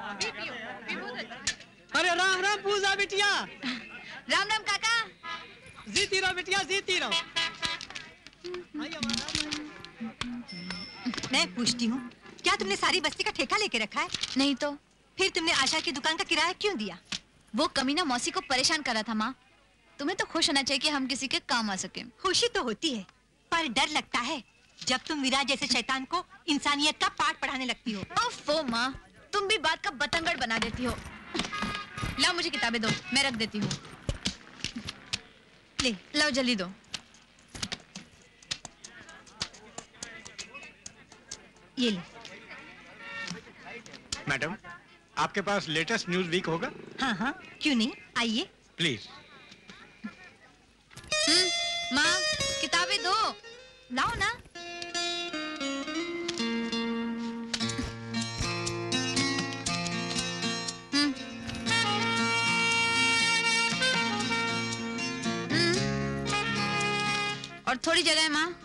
अरे राम राम पूजा बिटिया। राम राम काका। जीती रहो बिटिया, जीती रहो। मैं पूछती हूँ, क्या तुमने सारी बस्ती का ठेका लेके रखा है? नहीं तो फिर तुमने आशा की दुकान का किराया क्यों दिया? वो कमीना मौसी को परेशान कर रहा था माँ। तुम्हें तो खुश होना चाहिए कि हम किसी के काम आ सके। खुशी तो होती है, पर डर लगता है जब तुम विराज जैसे शैतान को इंसानियत का पाठ पढ़ाने लगती हो। ओफो माँ, तुम भी बात का बतंगड़ बना देती हो। लाओ मुझे किताबें दो, मैं रख देती हूँ। ले लाओ जल्दी दो। ये ले। मैडम, आपके पास लेटेस्ट न्यूज वीक होगा? हाँ हाँ, क्यों नहीं, आइए। प्लीज। माँ किताबें दो, लाओ ना। और थोड़ी जगह है माँ।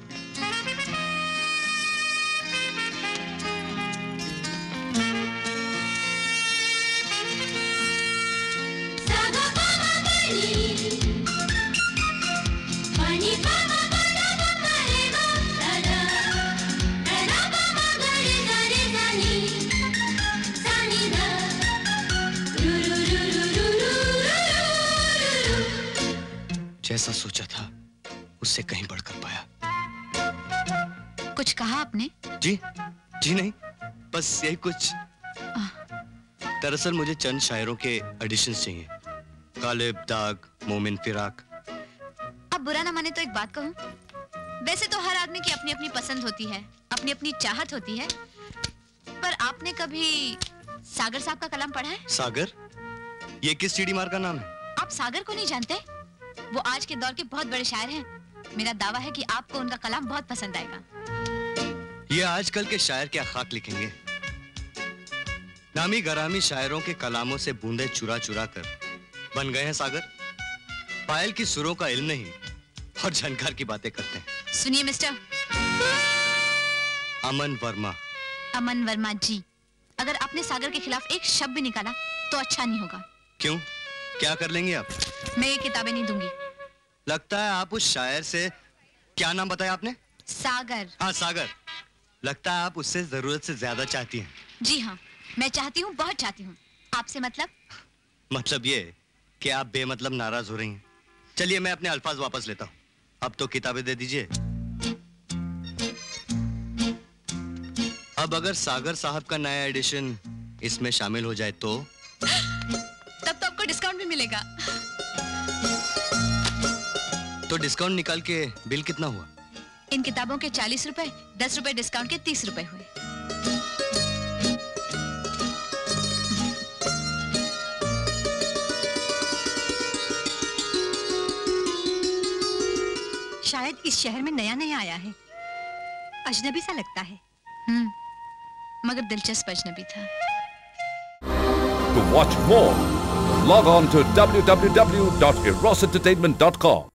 जैसा सोचा था उससे कहीं बढ़कर पाया। कुछ कहा आपने? जी नहीं, बस यही कुछ। दरअसल मुझे चंद शायरों के एडिशंस चाहिए। गालिब, दाग, मोमिन, फिराक। अब बुरा ना माने तो एक बात कहूं, वैसे तो हर आदमी की अपनी अपनी पसंद होती है, अपनी अपनी चाहत होती है, पर आपने कभी सागर साहब का कलाम पढ़ा है? सागर? ये किस सीढ़ी मार का नाम है? आप सागर को नहीं जानते? वो आज के दौर के बहुत बड़े शायर हैं। मेरा दावा है कि आपको उनका कलाम बहुत पसंद आएगा। ये आजकल के शायर क्या खाक लिखेंगे। नामी गरामी शायरों के कलामों से बूंदे चुरा चुरा कर बन गए हैं सागर। पायल की सुरों का इल्म नहीं और झनकार की बातें करते हैं। सुनिए मिस्टर अमन वर्मा। अमन वर्मा जी, अगर आपने सागर के खिलाफ एक शब्द भी निकाला तो अच्छा नहीं होगा। क्यों, क्या कर लेंगे आप? मैं ये किताबें नहीं दूंगी। लगता है आप उस शायर से, क्या नाम बताया आपने? सागर। हाँ सागर। लगता है आप उससे जरूरत से ज्यादा चाहती हैं। जी हाँ, मैं चाहती हूँ, बहुत चाहती हूँ। आपसे मतलब? मतलब ये कि आप बेमतलब नाराज हो रही हैं। चलिए मैं अपने अल्फाज वापस लेता हूँ। अब तो किताबें दे दीजिए। अब अगर सागर साहब का नया एडिशन इसमें शामिल हो जाए तो तब तो आपको डिस्काउंट भी मिलेगा। तो डिस्काउंट निकाल के बिल कितना हुआ? इन किताबों के 40 रुपए, 10 रुपए डिस्काउंट के 30 रुपए हुए। शायद इस शहर में नया नया आया है, अजनबी सा लगता है। मगर दिलचस्प अजनबी था। To watch more, log on to www.erosentertainment.com.